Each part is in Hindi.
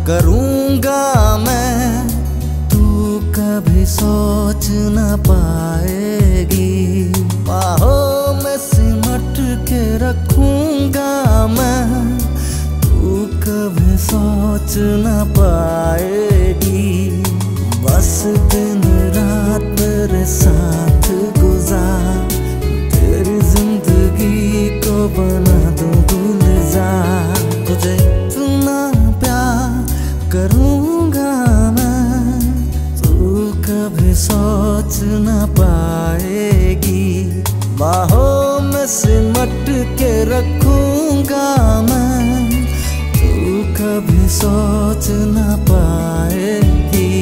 करूँगा मैं, तू कभी सोच न पाएगी। बाहों में सिमट के रखूँगा मैं, तू कभी सोच न पाएगी। बस दिन रात मेरे साथ गुजार, तेरी जिंदगी को बना दूं गुलजार। तुझे इतना प्यार करूँगा मैं, तू कभी सोच न पाएगी। बाहों में सिमट के रखूँगा मैं, तू कभी सोच न पाएगी।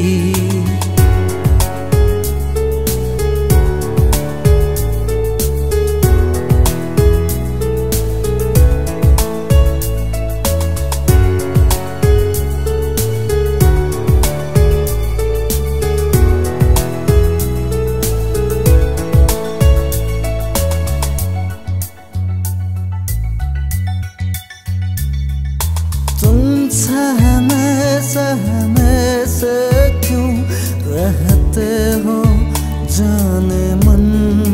सहमे से क्यों रहते हो जाने मन,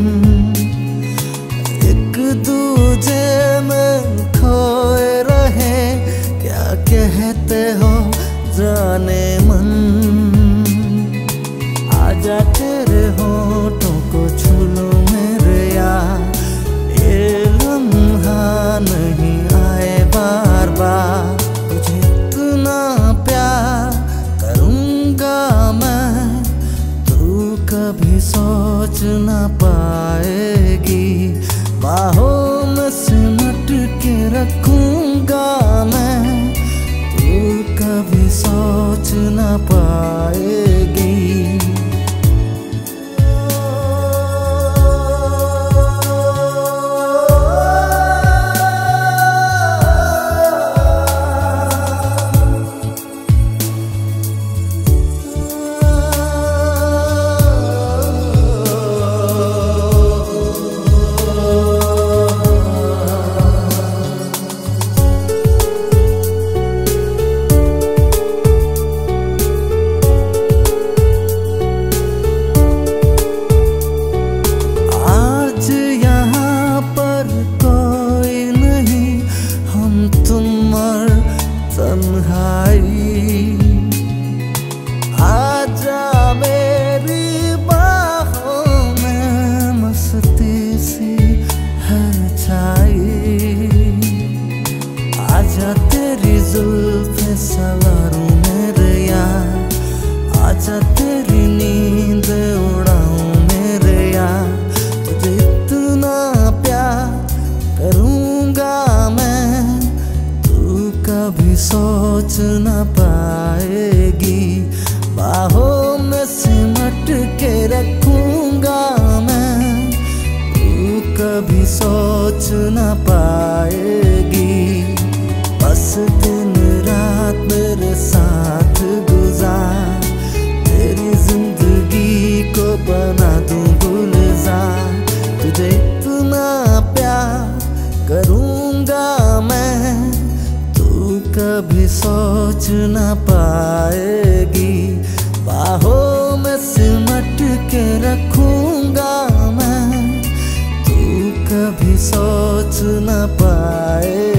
एक दूजे में खोए रहे क्या कहते हो जाने मन। आजा तेरे होठों को छू लो मेरे यार, ये लम्हा नहीं आए बार बार। कभी सोच न पाएगी। बाहों में सिमट के रखूँगा मैं, तू कभी सोच न पाएगी। आजा मेरी बाहों में मस्ती सी है छाई, आजा तेरी जुल्फ़ें सवारूं मेरे यार, आजा तेरी नींद उड़ाऊं मेरे यार। तुझे इतना प्यार करूँगा मैं, तू कभी सोच न पाएगी। बाहों में सिमट के रखूँगा मैं, तू कभी सोच न पाएगी। बस दिन रात मेरे साथ गुजार, तेरी जिंदगी को बना दूं गुलजार। तुझे इतना प्यार करूँगा मैं, तू कभी सोच न पाएगी। बाहों में सिमट के रखूँगा मैं, तू कभी सोच न पाएगी।